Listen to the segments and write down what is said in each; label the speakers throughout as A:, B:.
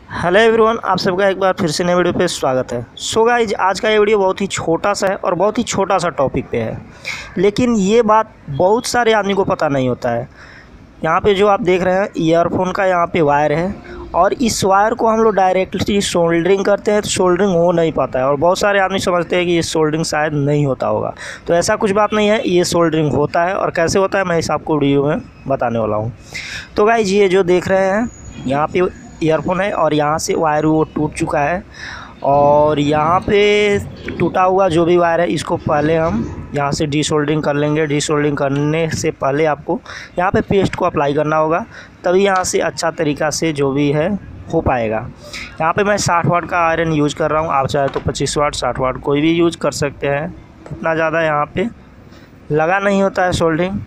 A: Hello everyone, आप सबका एक बार फिर से नए वीडियो पे स्वागत है। सो गाइज, आज का ये वीडियो बहुत ही छोटा सा है और बहुत ही छोटा सा टॉपिक पे है, लेकिन ये बात बहुत सारे आदमी को पता नहीं होता है। यहाँ पे जो आप देख रहे हैं ईयरफोन का यहाँ पे वायर है और इस वायर को हम लोग डायरेक्टली सोल्डरिंग करते हैं तो सोल्डरिंग हो नहीं पाता है और बहुत सारे आदमी समझते हैं कि ये सोल्डरिंग शायद नहीं होता होगा। तो ऐसा कुछ बात नहीं है, ये सोल्डरिंग होता है और कैसे होता है मैं इस आपको वीडियो में बताने वाला हूँ। तो गाइज, ये जो देख रहे हैं यहाँ पे ईयरफोन है और यहाँ से वायर वो टूट चुका है और यहाँ पे टूटा हुआ जो भी वायर है इसको पहले हम यहाँ से डीसोल्डरिंग कर लेंगे। डीसोल्डरिंग करने से पहले आपको यहाँ पे पेस्ट को अप्लाई करना होगा, तभी यहाँ से अच्छा तरीक़ा से जो भी है हो पाएगा। यहाँ पे मैं 60 वाट का आयरन यूज़ कर रहा हूँ, आप चाहे तो 25 वाट 60 वाट कोई भी यूज़ कर सकते हैं। इतना ज़्यादा यहाँ पे लगा नहीं होता है सोल्डरिंग।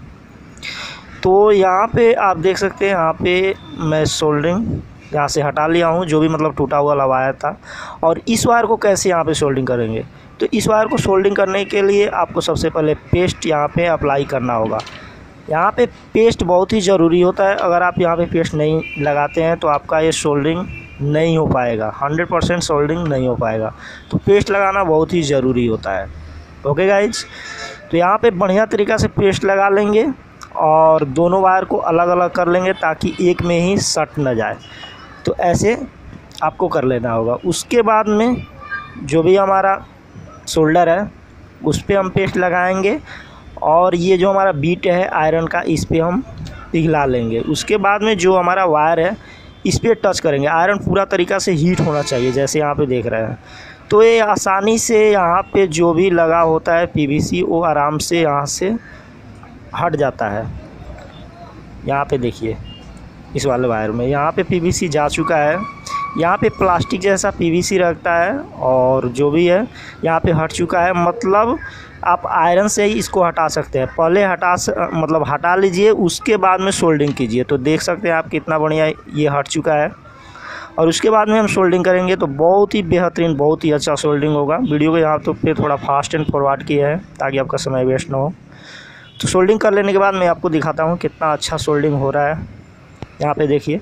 A: तो यहाँ पे आप देख सकते हैं, यहाँ पे मैं सोल्डरिंग यहाँ से हटा लिया हूँ, जो भी मतलब टूटा हुआ वायर था। और इस वायर को कैसे यहाँ पे सोल्डरिंग करेंगे, तो इस वायर को सोल्डरिंग करने के लिए आपको सबसे पहले पेस्ट यहाँ पे अप्लाई करना होगा। यहाँ पे पेस्ट बहुत ही ज़रूरी होता है, अगर आप यहाँ पे पेस्ट नहीं लगाते हैं तो आपका ये सोल्डरिंग नहीं हो पाएगा, 100% सोल्डरिंग नहीं हो पाएगा। तो पेस्ट लगाना बहुत ही ज़रूरी होता है। ओके गाइज, तो यहाँ पे बढ़िया तरीक़ा से पेस्ट लगा लेंगे और दोनों वायर को अलग अलग कर लेंगे ताकि एक में ही सट न जाए। तो ऐसे आपको कर लेना होगा। उसके बाद में जो भी हमारा शोल्डर है उस पर हम पेस्ट लगाएंगे और ये जो हमारा बीट है आयरन का इस पर हम पिघला लेंगे। उसके बाद में जो हमारा वायर है इस पर टच करेंगे। आयरन पूरा तरीक़ा से हीट होना चाहिए, जैसे यहाँ पे देख रहे हैं। तो ये आसानी से यहाँ पे जो भी लगा होता है पीवीसी वो आराम से यहाँ से हट जाता है। यहाँ पे देखिए इस वाले वायर में यहाँ पे पीवीसी जा चुका है, यहाँ पे प्लास्टिक जैसा पीवीसी रखता है और जो भी है यहाँ पे हट चुका है। मतलब आप आयरन से ही इसको हटा सकते हैं, पहले हटा लीजिए, उसके बाद में सोल्डरिंग कीजिए। तो देख सकते हैं आप कितना बढ़िया ये हट चुका है। और उसके बाद में हम सोल्डरिंग करेंगे तो बहुत ही बेहतरीन, बहुत ही अच्छा सोल्डरिंग होगा। वीडियो को यहाँ तो पे थोड़ा फास्ट एंड फॉरवर्ड किया है ताकि आपका समय वेस्ट ना हो। तो सोल्डरिंग कर लेने के बाद मैं आपको दिखाता हूँ कितना अच्छा सोल्डरिंग हो रहा है। यहाँ पे देखिए,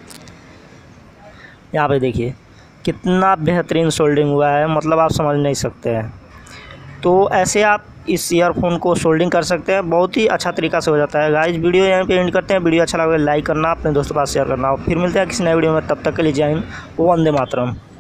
A: यहाँ पे देखिए कितना बेहतरीन सोल्डरिंग हुआ है, मतलब आप समझ नहीं सकते हैं। तो ऐसे आप इस ईयरफोन को सोल्डरिंग कर सकते हैं, बहुत ही अच्छा तरीक़ा से हो जाता है। गाइस, वीडियो यहाँ पे एंड करते हैं। वीडियो अच्छा लगे लाइक करना, अपने दोस्तों के पास शेयर करना। फिर मिलते हैं किसी नए वीडियो में, तब तक के लिए जय हिंद, वंदे मातरम।